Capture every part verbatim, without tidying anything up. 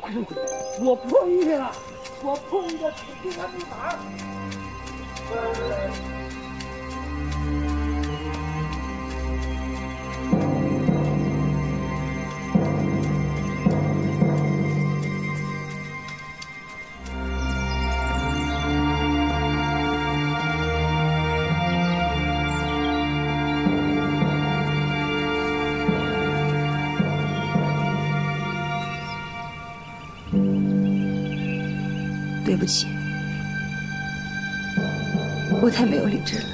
师傅，我破译了，我破译的金刚密码。 对不起，我太没有理智了。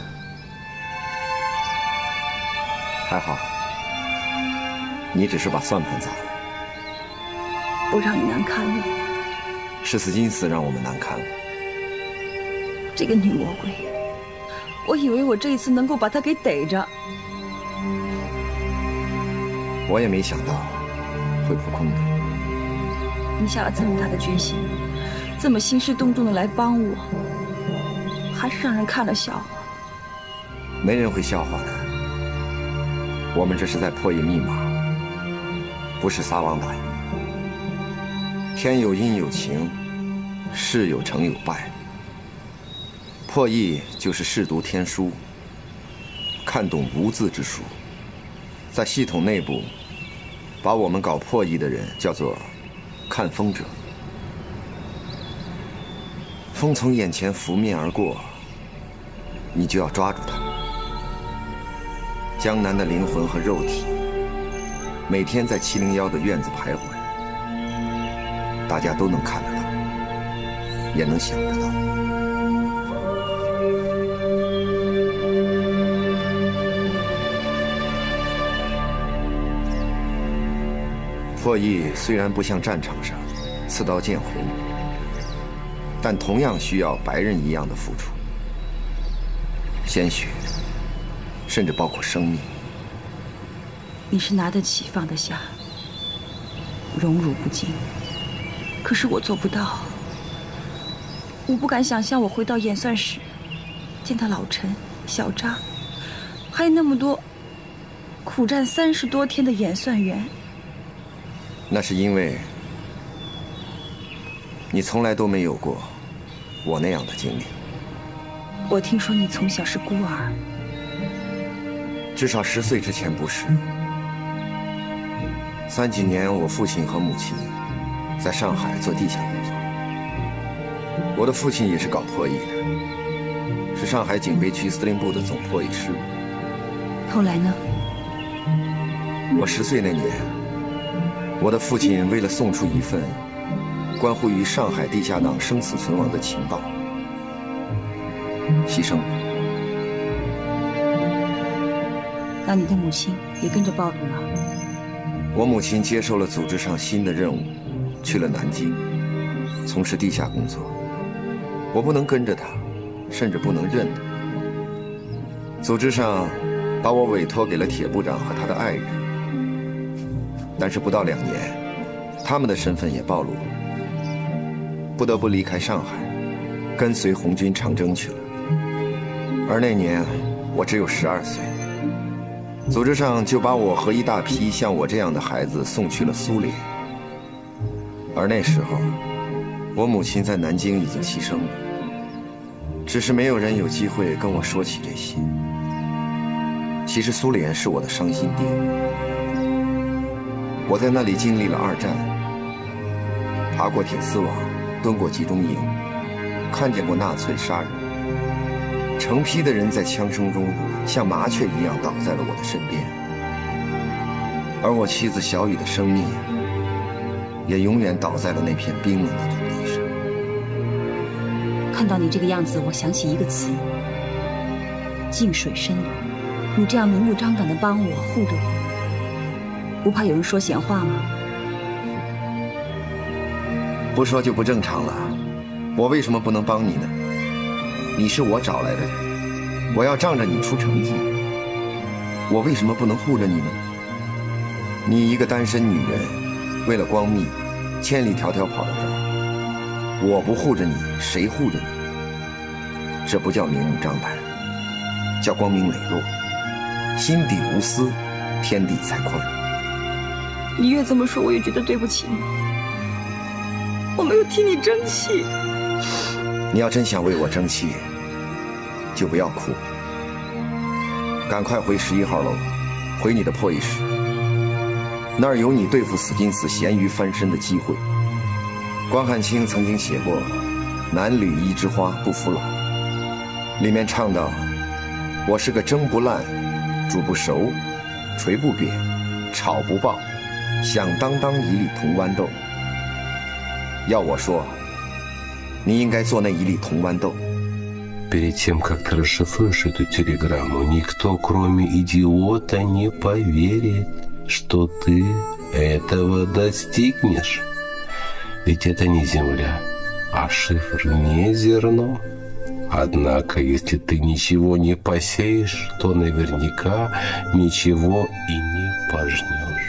还好，你只是把算盘砸了。 我让你难堪了。 是斯金斯让我们难堪了。 这个女魔鬼，我以为我这一次能够把她给逮着。 我也没想到会扑空的。 你下了这么大的决心，这么兴师动众的来帮我，还是让人看了笑话。 没人会笑话的。我们这是在破译密码，不是撒网打鱼。天有阴有晴，事有成有败。破译就是试读天书，看懂无字之书。在系统内部，把我们搞破译的人叫做看风者。风从眼前拂面而过，你就要抓住它。江南的灵魂和肉体，每天在七零幺的院子徘徊，大家都能看得到，也能想得到。破译虽然不像战场上刺刀见红，但同样需要白人一样的付出，鲜血，甚至包括生命。 你是拿得起放得下，荣辱不惊，可是我做不到。我不敢想象我回到演算室，见到老陈、小扎，还有那么多苦战三十多天的演算员。 那是因为你从来都没有过我那样的经历。 我听说你从小是孤儿， 至少十岁之前不是。三几年，我父亲和母亲在上海做地下工作。我的父亲也是搞破译的，是上海警备区司令部的总破译师。 后来呢？ 我十岁那年，我的父亲为了送出一份关乎于上海地下党生死存亡的情报，牺牲了。 那你的母亲也跟着暴露了？ 我母亲接受了组织上新的任务，去了南京，从事地下工作。我不能跟着她，甚至不能认她。组织上把我委托给了铁部长和他的爱人，但是不到两年，他们的身份也暴露了，不得不离开上海，跟随红军长征去了。而那年我只有十二岁。组织上就把我和一大批像我这样的孩子送去了苏联，而那时候，我母亲在南京已经牺牲了，只是没有人有机会跟我说起这些。其实苏联是我的伤心地，我在那里经历了二战，爬过铁丝网，蹲过集中营，看见过纳粹杀人。成批的人在枪声中像麻雀一样倒在了我的身边，而我妻子小雨的生命也永远倒在了那片冰冷的土地上。 看到你这个样子，我想起一个词：静水深流。你这样明目张胆的帮我护着我，不怕有人说闲话吗？ 不说就不正常了。我为什么不能帮你呢？你是我找来的人，我要仗着你出成绩。我为什么不能护着你呢？你一个单身女人，为了光密，千里迢迢跑到这儿，我不护着你，谁护着你？这不叫明目张胆，叫光明磊落。心底无私，天地才宽。 你越这么说，我越觉得对不起你。 我没有替你争气。 你要真想为我争气，就不要哭，赶快回十一号楼，回你的破译室，那儿有你对付死金死咸鱼翻身的机会。关汉卿曾经写过“男履衣之花不服老”，里面唱到：“我是个蒸不烂、煮不熟、捶不扁、炒不爆，响当当一粒铜豌豆。”要我说，你应该做那一粒铜豌豆。 Перед тем, как ты расшифруешь эту телеграмму, никто, кроме идиота, не поверит, что ты этого достигнешь. Ведь это не земля, а шифр не зерно. Однако, если ты ничего не посеешь, то наверняка ничего и не пожнешь.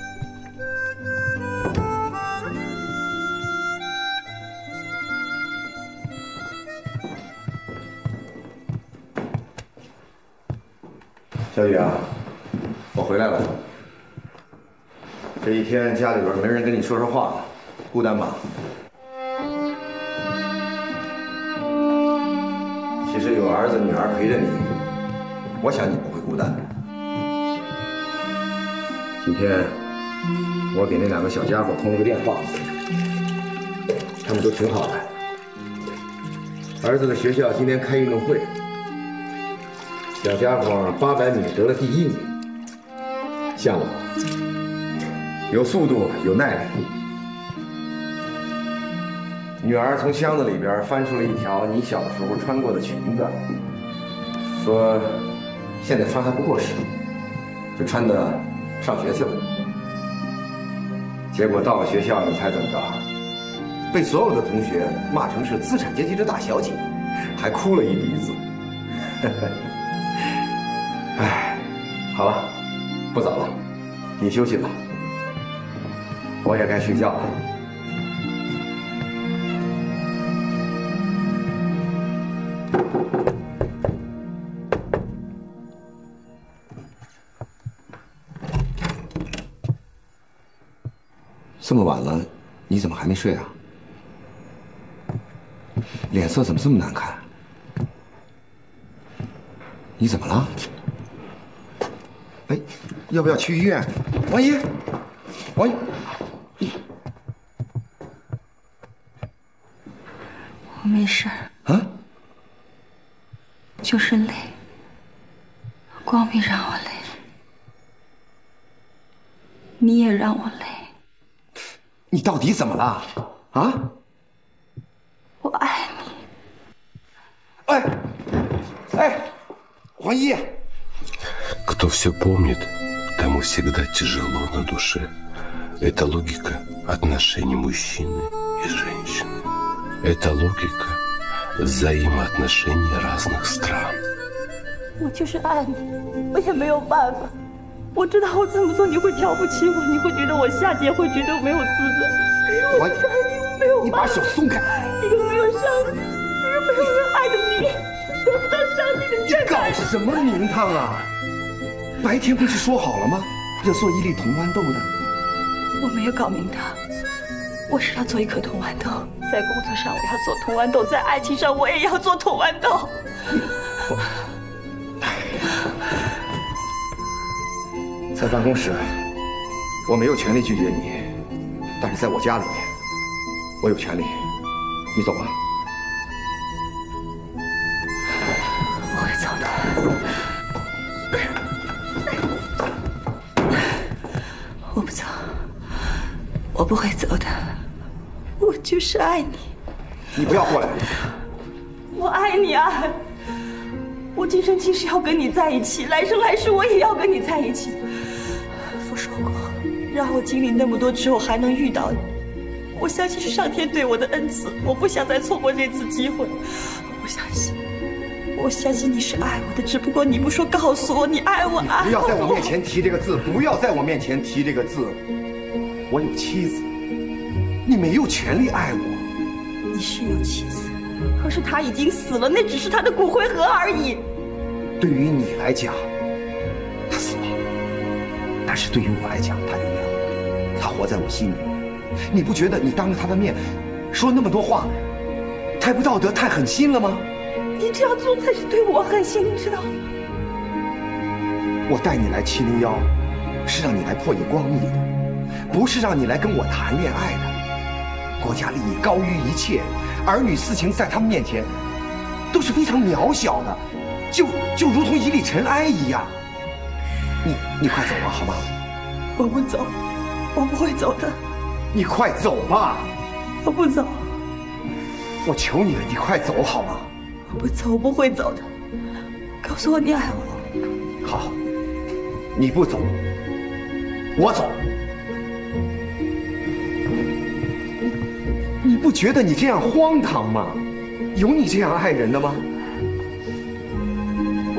小雨啊，我回来了。这一天家里边没人跟你说说话，孤单吧？其实有儿子女儿陪着你，我想你不会孤单。今天我给那两个小家伙通了个电话，他们都挺好的。儿子的学校今天开运动会。 小家伙八百米得了第一名，像我，有速度有耐力。女儿从箱子里边翻出了一条你小的时候穿过的裙子，说现在穿还不过时，就穿的上学去了。结果到了学校，你猜怎么着？被所有的同学骂成是资产阶级的大小姐，还哭了一鼻子。哎，好了，不早了，你休息吧，我也该睡觉了。这么晚了，你怎么还没睡啊？脸色怎么这么难看？你怎么了？ 哎，要不要去医院？王姨，王姨， 我没事儿啊， 就是累，光明让我累，你也让我累。 你到底怎么了？啊？ 我爱你。 哎，哎，王姨。 Кто все помнит, тому всегда тяжело на душе. Это логика отношений мужчины и женщины. Это логика взаимоотношений разных стран. 我就是爱你，我也没有办法。我知道我这么做你会瞧不起我，你会觉得我下贱，会觉得我没有资格。我爱你，我没有办法。 你把手松开！ 一个没有伤，一个没有人爱的你，得不到上帝的真爱。 你搞什么名堂啊？ 白天不是说好了吗？要做一粒铜豌豆的。 我没有搞名堂，我是要做一颗铜豌豆。在工作上我要做铜豌豆，在爱情上我也要做铜豌豆。 在办公室，我没有权利拒绝你，但是在我家里面，我有权利。你走吧。 我会走的。 我不走，我不会走的。我就是爱你。 你不要过来！ 我爱你啊！我今生今世要跟你在一起，来生来世我也要跟你在一起。父说过，让我经历那么多之后还能遇到你，我相信是上天对我的恩赐。我不想再错过这次机会。我相信。 我相信你是爱我的，只不过你不说告诉我你爱我，爱我。 不要在我面前提这个字，不要在我面前提这个字。我有妻子，你没有权利爱我。 你是有妻子，可是她已经死了，那只是她的骨灰盒而已。 对于你来讲，她死了，但是对于我来讲，她永远活，她活在我心里。你不觉得你当着她的面说那么多话，太不道德、太狠心了吗？ 你这样做才是对我狠心，你知道吗？ 我带你来七零幺，是让你来破译光密的，不是让你来跟我谈恋爱的。国家利益高于一切，儿女私情在他们面前都是非常渺小的，就就如同一粒尘埃一样。你你快走吧，好吗？ 我不走，我不会走的。 你快走吧。 我不走。 我求你了，你快走好吗？ 我不走，我不会走的。告诉我你爱我。 好，你不走，我走。你不觉得你这样荒唐吗？有你这样爱人的吗？ 我，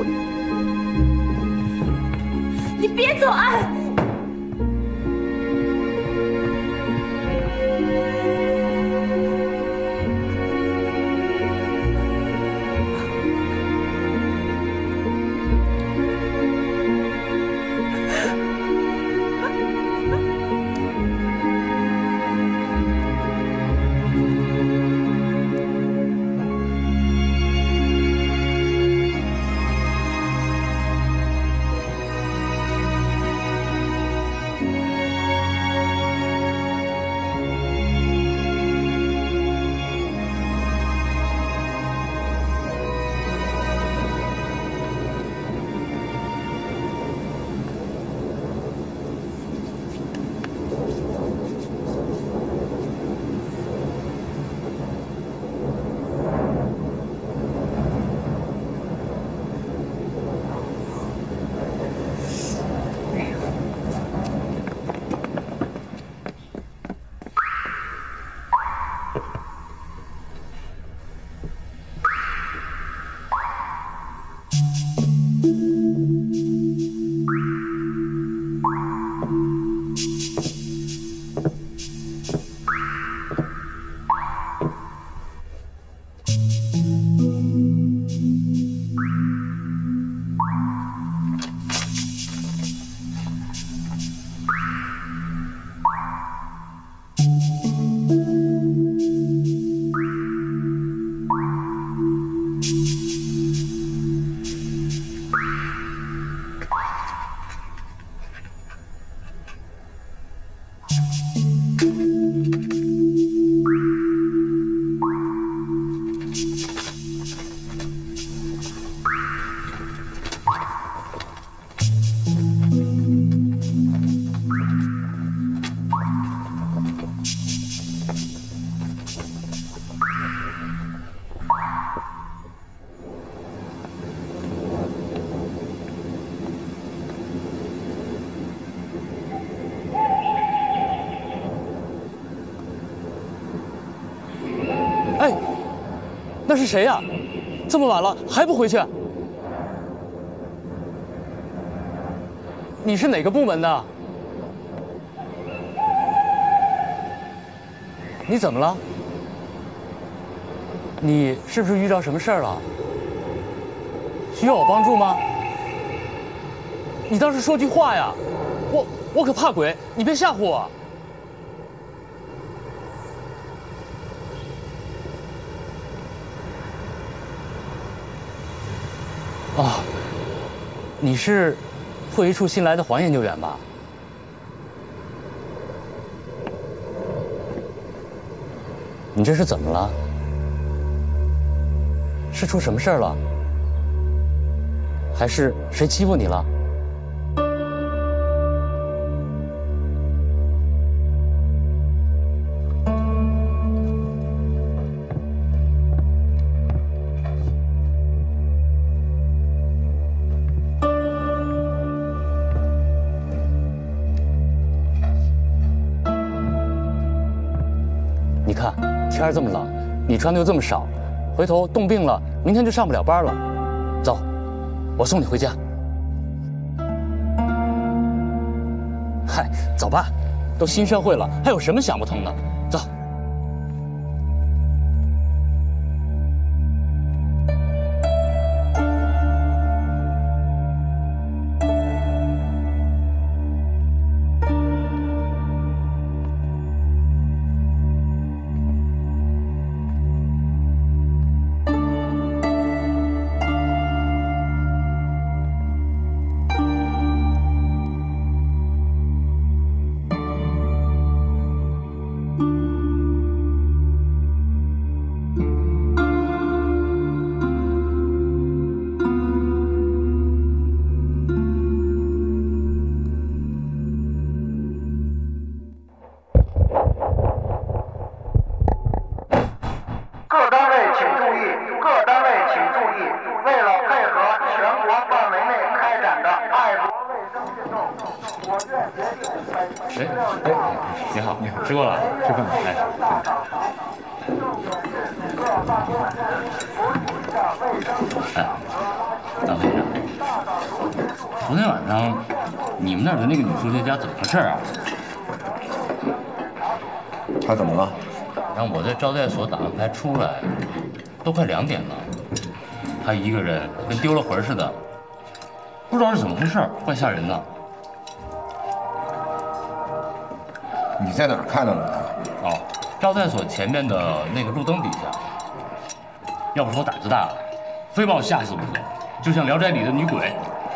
你别走，爱。 那是谁呀？这么晚了还不回去？你是哪个部门的？你怎么了？你是不是遇到什么事儿了？需要我帮助吗？你倒是说句话呀！我我可怕鬼，你别吓唬我。哦，你是会议处新来的黄研究员吧？你这是怎么了？是出什么事儿了？还是谁欺负你了？你看，天儿这么冷，你穿的又这么少，回头冻病了，明天就上不了班了。走，我送你回家。嗨，走吧，都新社会了，还有什么想不通的？走。 哎哎，你好，你好，吃过了？吃饭了。哎。哎，张先生，昨天晚上你们那儿的那个女数学家怎么回事啊？ 她怎么了？ 让我在招待所打完牌出来，都快两点了，她一个人跟丢了魂似的，不知道是怎么回事，怪吓人的。 你在哪儿看到的她？ 哦，招待所前面的那个路灯底下。要不是我胆子大，非把我吓死不可，就像《聊斋》里的女鬼。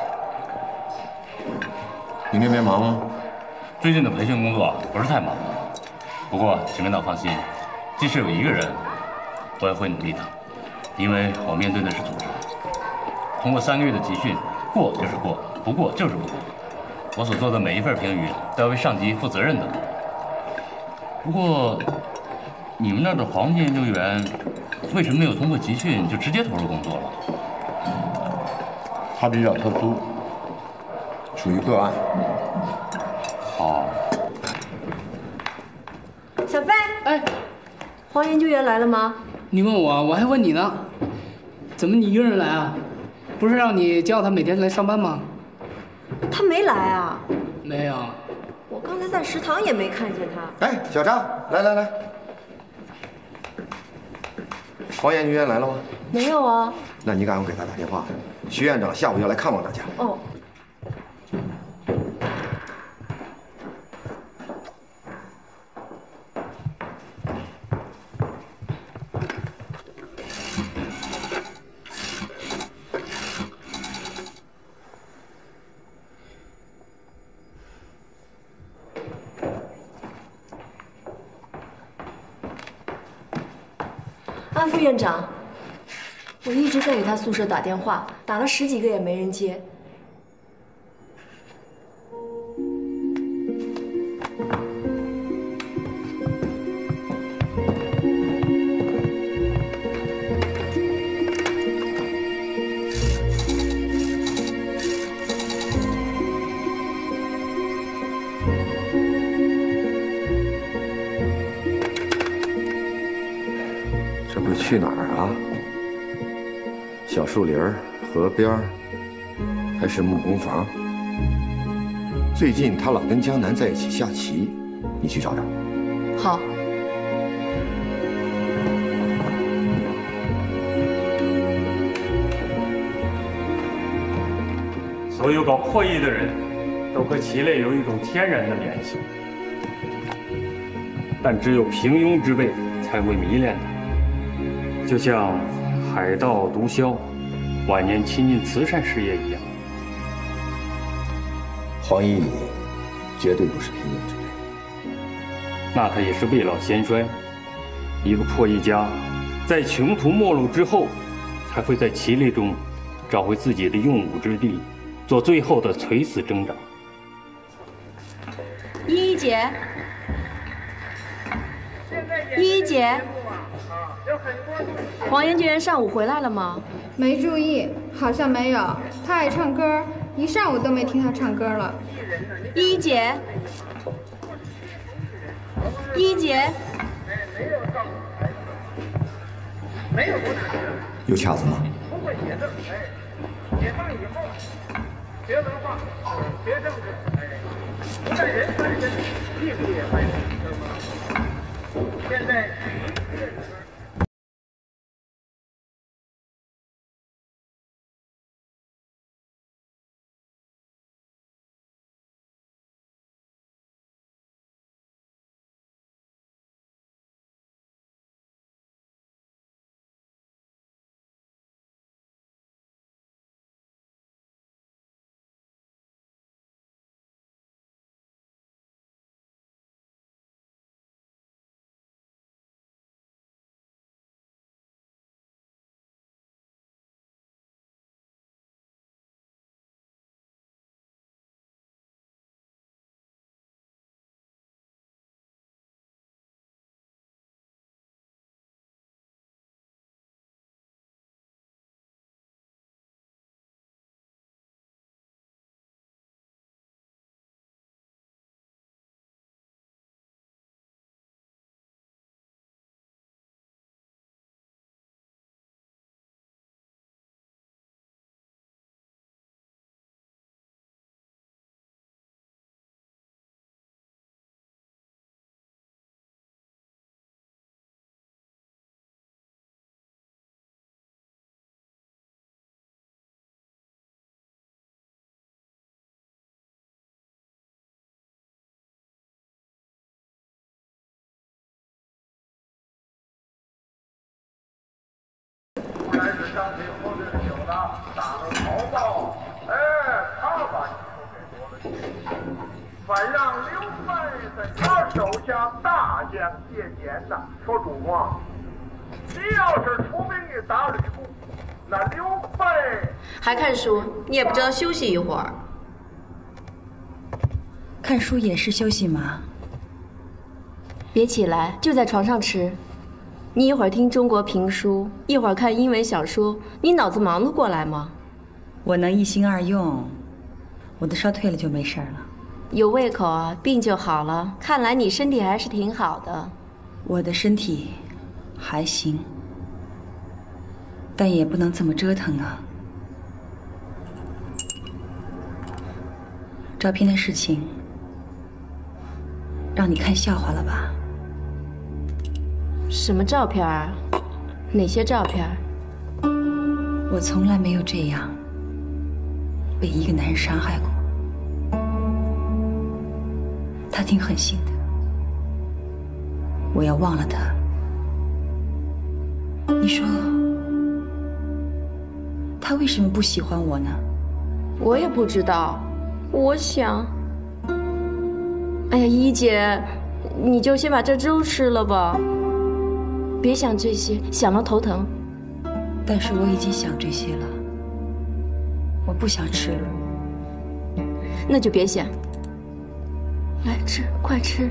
你那边忙吗？ 最近的培训工作不是太忙，不过请领导放心，即使有一个人，我也会努力的，因为我面对的是组织。通过三个月的集训，过就是过，不过就是不过。我所做的每一份评语都要为上级负责任的。不过，你们那儿的黄金研究员为什么没有通过集训就直接投入工作了？ 他比较特殊，属于个案。 好。 小飞， 哎， 黄研究员来了吗？ 你问我，我还问你呢。怎么你一个人来啊？不是让你叫他每天来上班吗？ 他没来啊。 没有。 我刚才在食堂也没看见他。 哎，小张，来来来。黄研究员来了吗？ 没有啊。 那你赶快给他打电话，徐院长下午要来看望大家。 哦。安副院长，我一直在给他宿舍打电话，打了十几个也没人接。 去哪儿啊？小树林儿、河边儿，还是木工房？最近他老跟江南在一起下棋，你去找找。 好。 所有搞破译的人都和棋类有一种天然的联系，但只有平庸之辈才会迷恋它。就像海盗毒枭晚年亲近慈善事业一样。 黄依礼绝对不是平庸之辈， 那他也是未老先衰。一个破译家，在穷途末路之后，才会在棋类中找回自己的用武之地，做最后的垂死挣扎。 依依姐，依依姐。黄研究员上午回来了吗？ 没注意，好像没有。他爱唱歌，一上午都没听他唱歌了。 依依姐，依依姐， 有卡子吗？ 解放以后，学文化，学政治，不但人翻身，屁股也翻身，知道吗？现在。 上去喝醉了酒的，打了头报，哎，他把你说给夺了去，反让刘备在他手下大将借钱呐。说主公，你要是出兵去打吕布，那刘备还看书，你也不知道休息一会儿。 看书也是休息吗？ 别起来，就在床上吃。你一会儿听中国评书，一会儿看英文小说，你脑子忙得过来吗？ 我能一心二用，我的烧退了就没事了。 有胃口啊，病就好了。看来你身体还是挺好的。 我的身体还行，但也不能这么折腾啊。照片的事情，让你看笑话了吧？ 什么照片啊？哪些照片？ 我从来没有这样被一个男人伤害过。他挺狠心的，我要忘了他。你说他为什么不喜欢我呢？ 我也不知道。我想，哎呀，一姐，你就先把这粥吃了吧。别想这些，想了头疼。 但是我已经想这些了，我不想吃了。 那就别想。来吃，快吃。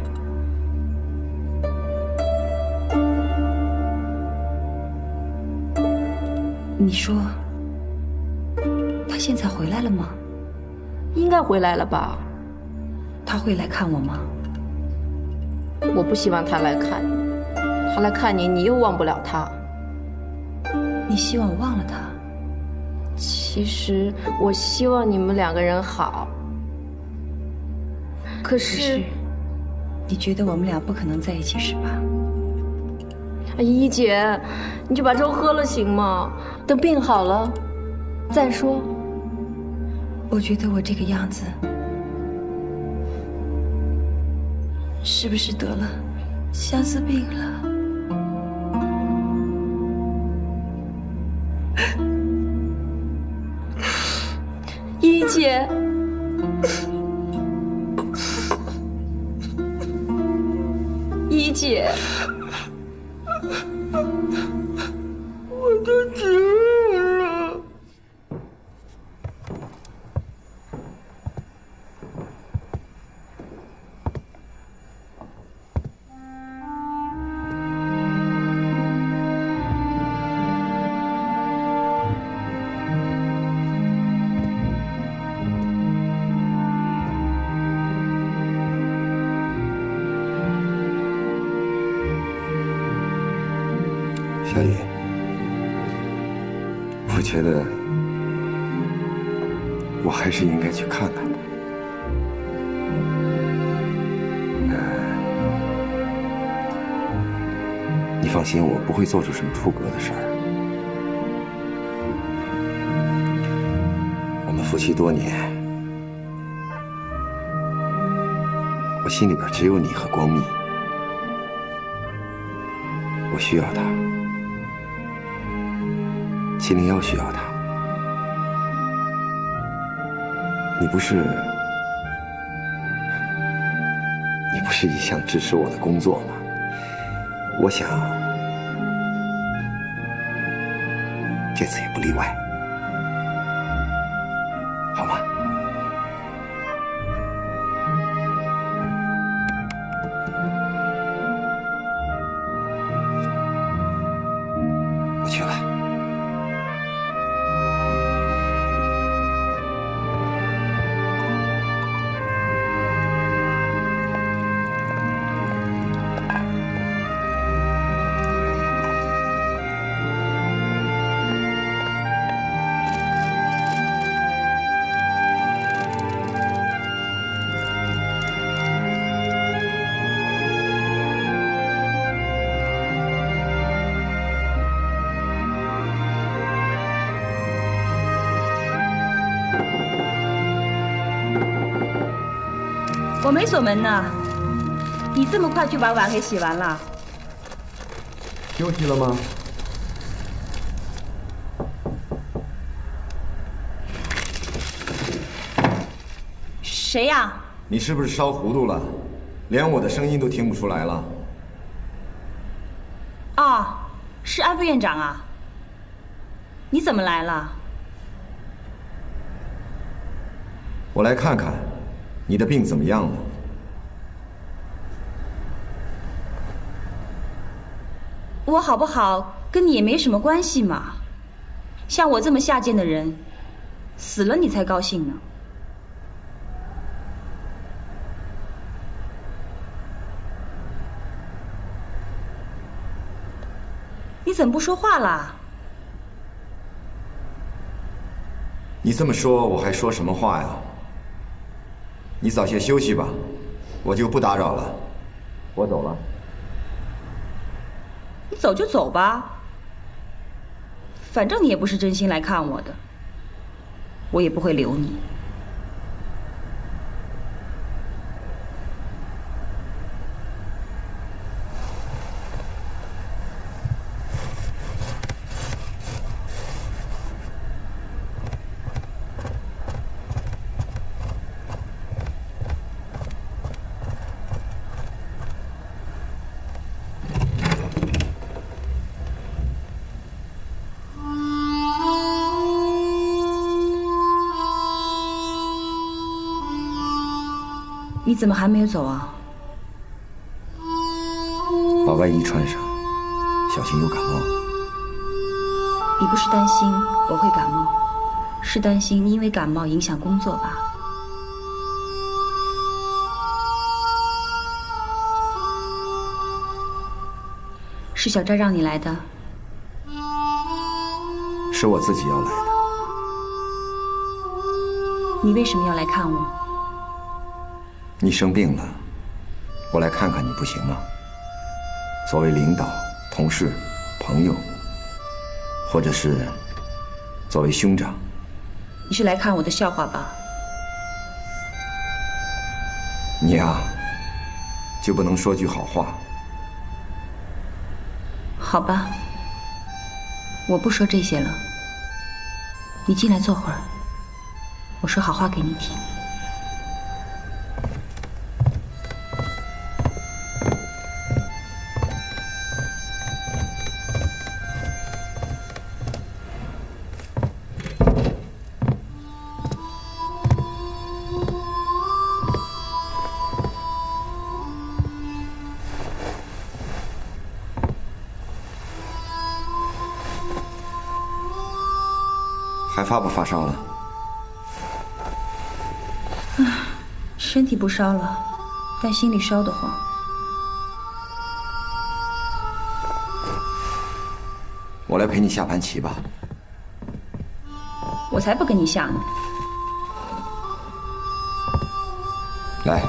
你说，他现在回来了吗？ 应该回来了吧。 他会来看我吗？ 我不希望他来看你。他来看你，你又忘不了他。 你希望我忘了他？ 其实我希望你们两个人好。可是，可是你觉得我们俩不可能在一起是吧？ 哎，一姐，你就把粥喝了行吗？等病好了再说。 我觉得我这个样子，是不是得了相思病了？ 一姐，一姐，我都知了。 小雨，我觉得我还是应该去看看的。你放心，我不会做出什么出格的事儿。我们夫妻多年，我心里边只有你和光密，我需要他。七零幺需要他，你不是你不是一向支持我的工作吗？我想这次也不例外，好吗？我去了。 我没锁门呢，你这么快就把碗给洗完了？ 休息了吗？ 谁呀？ 你是不是烧糊涂了，连我的声音都听不出来了？ 哦，是安副院长啊。你怎么来了？ 我来看看，你的病怎么样了？ 我好不好跟你也没什么关系嘛。像我这么下贱的人，死了你才高兴呢。你怎么不说话啦？ 你这么说，我还说什么话呀？你早些休息吧，我就不打扰了。我走了。 你走就走吧，反正你也不是真心来看我的，我也不会留你。你怎么还没有走啊？ 把外衣穿上，小心又感冒了。 你不是担心我会感冒，是担心你因为感冒影响工作吧？是小寨让你来的？ 是我自己要来的。 你为什么要来看我？ 你生病了，我来看看你不行吗？作为领导、同事、朋友，或者是作为兄长。 你是来看我的笑话吧？ 你呀，就不能说句好话？ 好吧，我不说这些了。你进来坐会儿，我说好话给你听。 还发不发烧了？ 唉，身体不烧了，但心里烧得慌。 我来陪你下盘棋吧。 我才不跟你下呢。 来。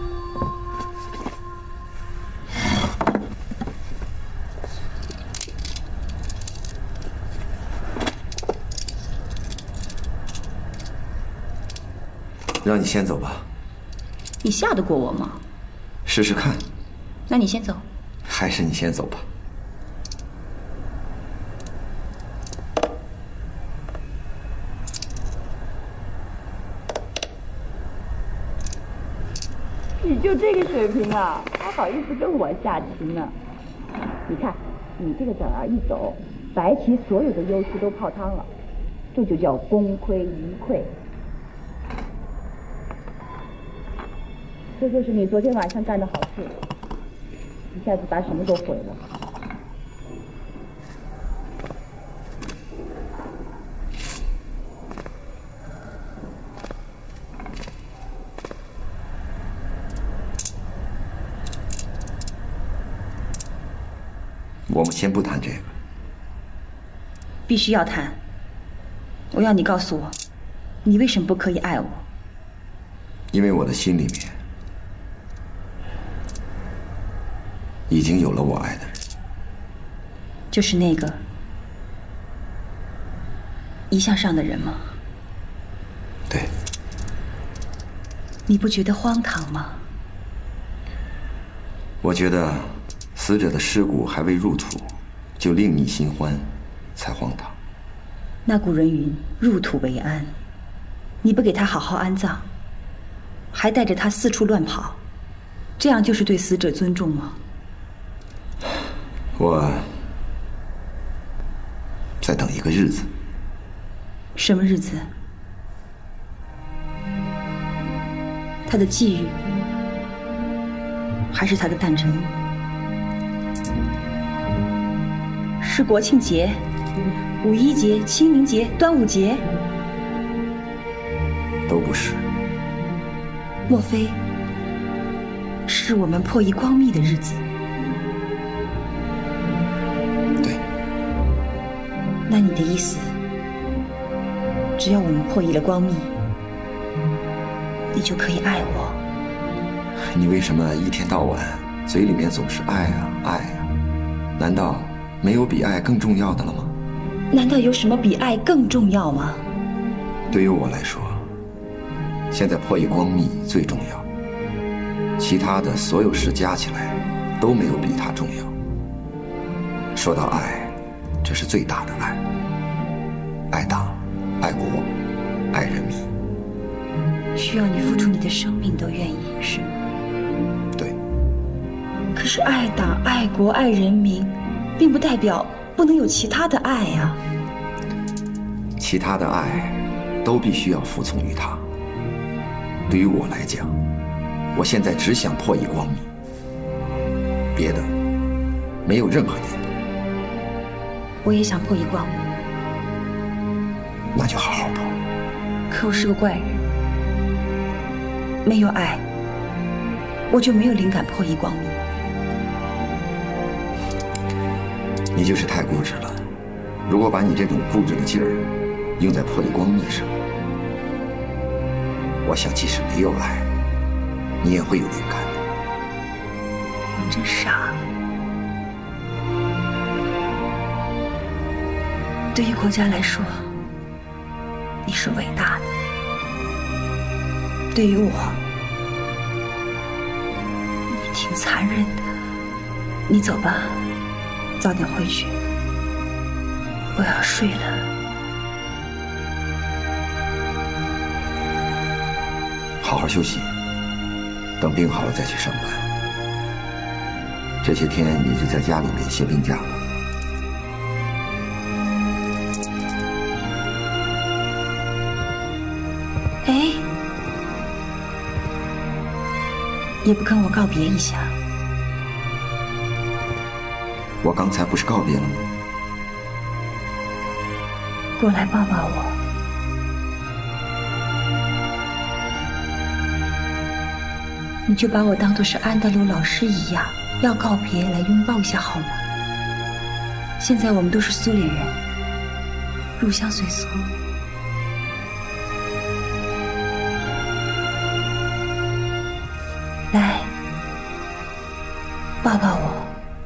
让你先走吧。 你下得过我吗？ 试试看。 那你先走。 还是你先走吧。 你就这个水平啊，还好意思跟我下棋呢？你看，你这个子儿一走，白棋所有的优势都泡汤了，这就叫功亏一篑。这就是你昨天晚上干的好事，一下子把什么都毁了。 我们先不谈这个。 必须要谈。我要你告诉我，你为什么不可以爱我？ 因为我的心里面已经有了我爱的人， 就是那个一向上的人吗？ 对。 你不觉得荒唐吗？ 我觉得死者的尸骨还未入土，就另觅新欢，才荒唐。 那古人云：入土为安。你不给他好好安葬， 还带着他四处乱跑，这样就是对死者尊重吗？ 我在等一个日子。 什么日子？他的忌日，还是他的诞辰？是国庆节、五一节、清明节、端午节？ 都不是。 莫非是我们破译光密的日子？ 对。 那你的意思，只要我们破译了光密，你就可以爱我？ 你为什么一天到晚嘴里面总是爱啊爱啊？难道没有比爱更重要的了吗？ 难道有什么比爱更重要吗？ 对于我来说，现在破译光密最重要，其他的所有事加起来都没有比它重要。说到爱，这是最大的爱，爱党、爱国、爱人民。 需要你付出你的生命都愿意，是吗？ 对。 可是爱党、爱国、爱人民，并不代表不能有其他的爱呀。 其他的爱都必须要服从于它。对于我来讲，我现在只想破译光明，别的没有任何念头。 我也想破译光明， 那就好好破。 可我是个怪人，没有爱，我就没有灵感破译光明。 你就是太固执了。如果把你这种固执的劲儿用在破译光密上，我想即使没有爱，你也会有灵感的。 你真傻。对于国家来说，你是伟大的；对于我，你挺残忍的。你走吧，早点回去，我要睡了。 好好休息，等病好了再去上班。这些天你就在家里面歇病假吧。 哎，也不跟我告别一下？ 我刚才不是告别了吗？ 过来抱抱我。你就把我当作是安德鲁老师一样，要告别来拥抱一下好吗？现在我们都是苏联人，入乡随俗。来，抱抱我。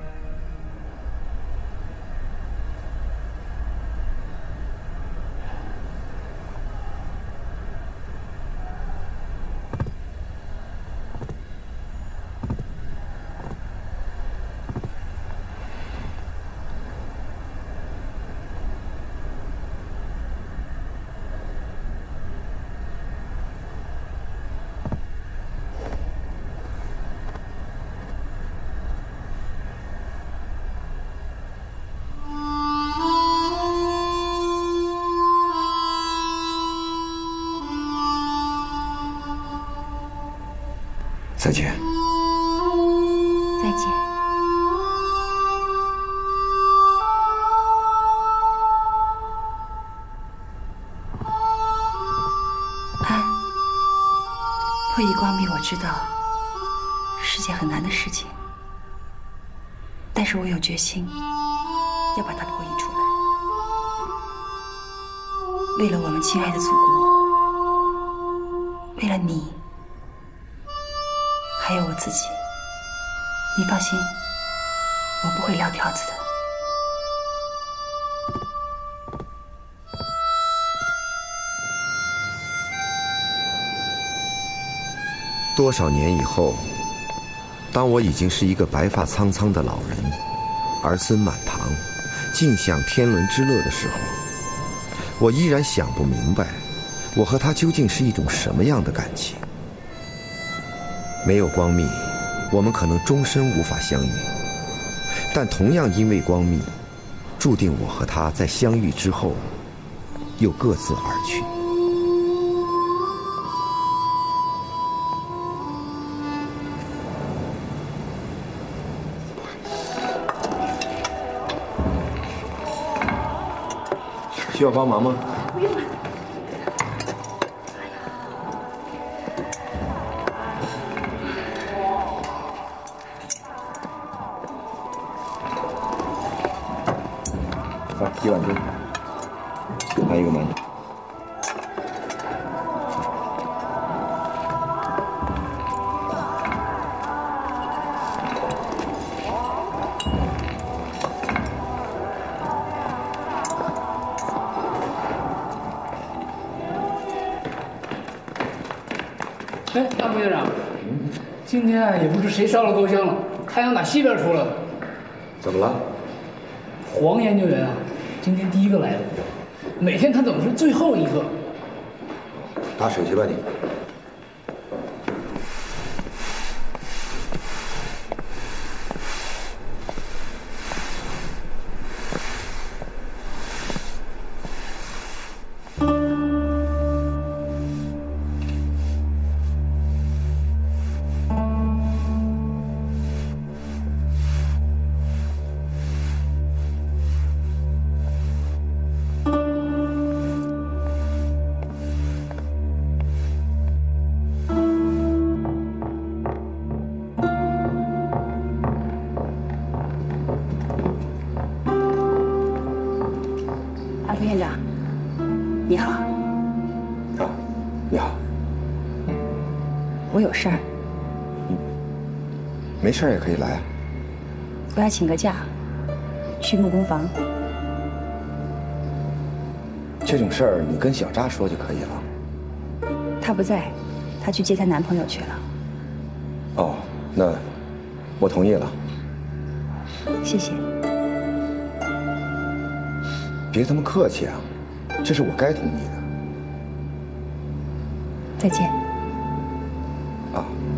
再见。 再见。安，破译光明我知道是件很难的事情，但是我有决心要把它破译出来，为了我们亲爱的祖国，为了你。还有我自己，你放心，我不会撂挑子的。 多少年以后，当我已经是一个白发苍苍的老人，儿孙满堂，尽享天伦之乐的时候，我依然想不明白，我和他究竟是一种什么样的感情。 没有光密，我们可能终身无法相遇，但同样因为光密，注定我和他在相遇之后，又各自而去。需要帮忙吗？ 不用了。 来，一碗粥，还有一个馒头。 哎，大副院长，今天也不知谁烧了高香了，太阳打西边出来了。 怎么了？ 黄研究员啊，今天第一个来的，每天他总是最后一个。 打水去吧你。 副院长，你好。 啊，你好。 我有事儿。 没事儿也可以来啊。 我要请个假，去木工房。 这种事儿你跟小扎说就可以了。 她不在，她去接她男朋友去了。 哦，那我同意了。 谢谢。 别这么客气啊，这是我该同意的。 再见。 啊。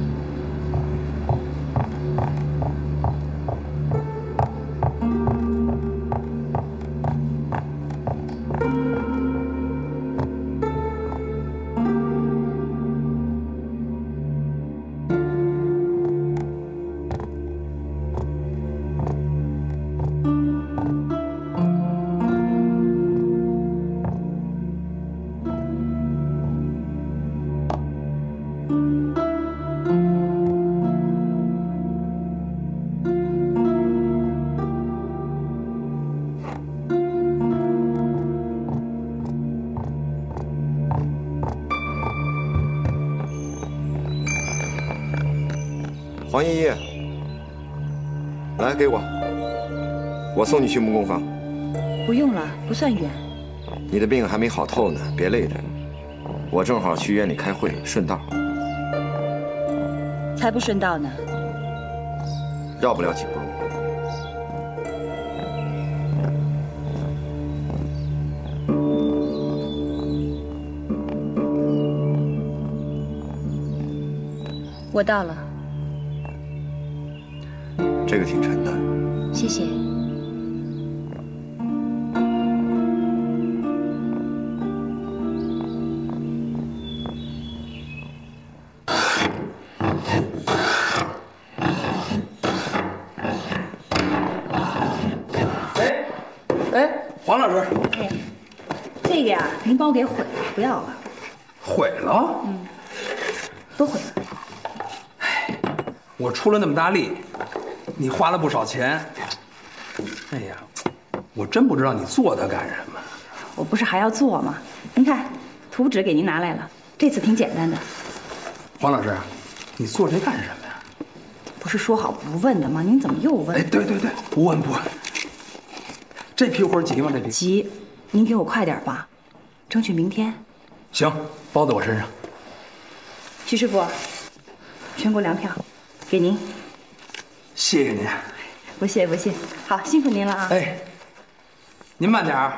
黄依依，来给我，我送你去木工房。 不用了，不算远。 你的病还没好透呢，别累着。我正好去院里开会，顺道。 才不顺道呢。 绕不了几步路。 我到了。 这个挺沉的。 谢谢。 哎，哎，黄老师， 哎，这个呀，您帮我给毁了，不要了。 毁了？ 嗯，都毁了。 哎，我出了那么大力。你花了不少钱，哎呀，我真不知道你做它干什么。 我不是还要做吗？您看，图纸给您拿来了，这次挺简单的。 黄老师，你做这干什么呀？ 不是说好不问的吗？您怎么又问？ 哎，对对对，不问不问。这批活急吗？这批急，您给我快点吧，争取明天。 行，包在我身上。 徐师傅，全国粮票，给您。 谢谢您， 不谢不谢，好，辛苦您了啊！ 哎，您慢点儿。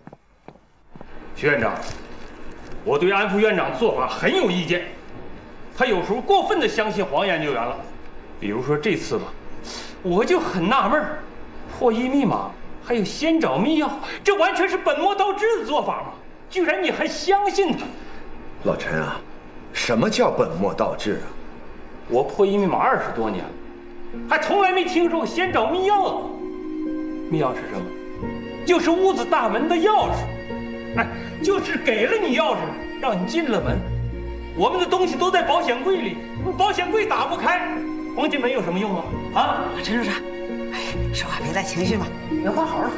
徐院长，我对安副院长的做法很有意见。 他有时候过分的相信黄研究员了。比如说这次吧，我就很纳闷儿，破译密码还有先找密钥，这完全是本末倒置的做法嘛！居然你还相信他？ 老陈啊，什么叫本末倒置啊？ 我破译密码二十多年了，还从来没听说过先找密钥呢。密钥是什么？就是屋子大门的钥匙。哎，就是给了你钥匙，让你进了门。我们的东西都在保险柜里，保险柜打不开，光进门有什么用啊？啊， 陈处长，哎，说话别带情绪嘛，有话好好说。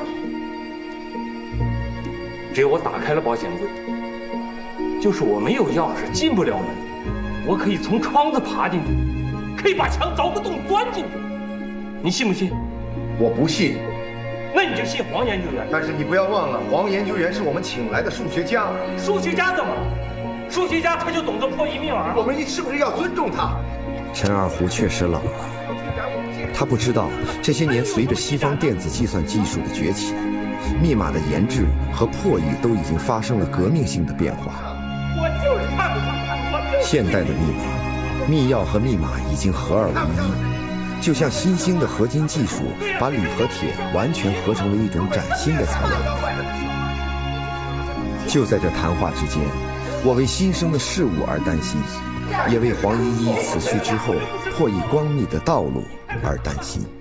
只有我打开了保险柜，就是我没有钥匙进不了门，我可以从窗子爬进去，可以把墙凿个洞钻进去。你信不信？ 我不信。 那你就信黄研究员。 但是你不要忘了，黄研究员是我们请来的数学家。 数学家怎么了？数学家他就懂得破译密码。 我们是不是要尊重他？ 陈二胡确实老了，他不知道这些年随着西方电子计算技术的崛起，密码的研制和破译都已经发生了革命性的变化。 我就是看不上他，我就是。 现代的密码、密钥和密码已经合二为一，就像新兴的合金技术把铝和铁完全合成了一种崭新的材料。就在这谈话之间，我为新生的事物而担心，也为黄依依此去之后破译光密的道路而担心。